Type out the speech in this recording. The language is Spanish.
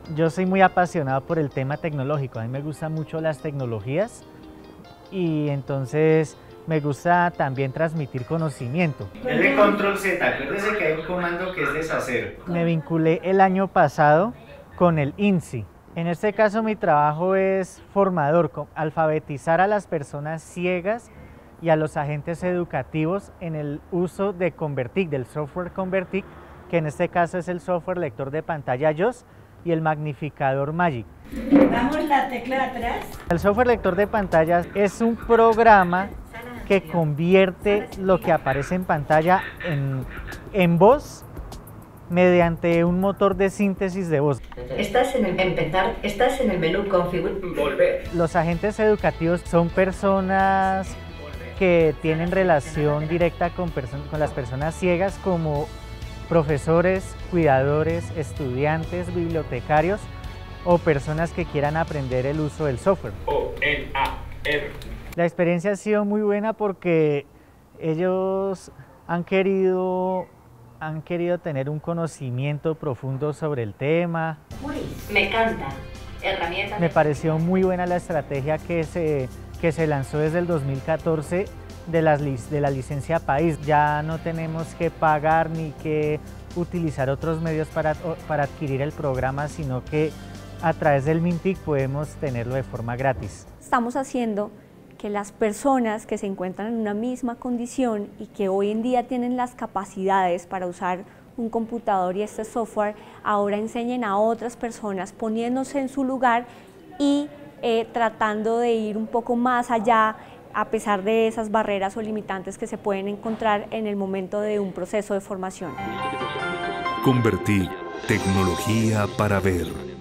Yo soy muy apasionado por el tema tecnológico, a mí me gustan mucho las tecnologías y entonces me gusta también transmitir conocimiento. Es de Control Z, acuérdese que hay un comando que es deshacer. Me vinculé el año pasado con el INSI. En este caso mi trabajo es formador, alfabetizar a las personas ciegas y a los agentes educativos en el uso de Convertic, del software Convertic, que en este caso es el software lector de pantalla JOS y el magnificador Magic. Vamos la tecla de atrás. El software lector de pantallas es un programa que convierte lo que aparece en pantalla en voz mediante un motor de síntesis de voz. Estás en el empezar, estás en el menú configure. Volver. Los agentes educativos son personas que tienen relación directa con las personas ciegas, como profesores, cuidadores, estudiantes, bibliotecarios o personas que quieran aprender el uso del software. O-N-A-R. La experiencia ha sido muy buena porque ellos han querido tener un conocimiento profundo sobre el tema. Me encanta. Herramientas. Me pareció muy buena la estrategia que se lanzó desde el 2014 de la licencia país. Ya no tenemos que pagar ni que utilizar otros medios para adquirir el programa, sino que a través del MINTIC podemos tenerlo de forma gratis. Estamos haciendo que las personas que se encuentran en una misma condición y que hoy en día tienen las capacidades para usar un computador y este software, ahora enseñen a otras personas poniéndose en su lugar y tratando de ir un poco más allá a pesar de esas barreras o limitantes que se pueden encontrar en el momento de un proceso de formación. Convertic, tecnología para ver.